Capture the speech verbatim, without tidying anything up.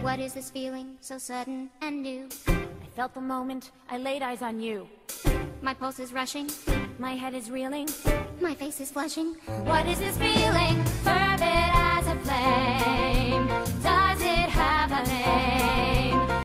What is this feeling so sudden and new? I felt the moment I laid eyes on you. My pulse is rushing, my head is reeling, my face is flushing. What is this feeling? Verb it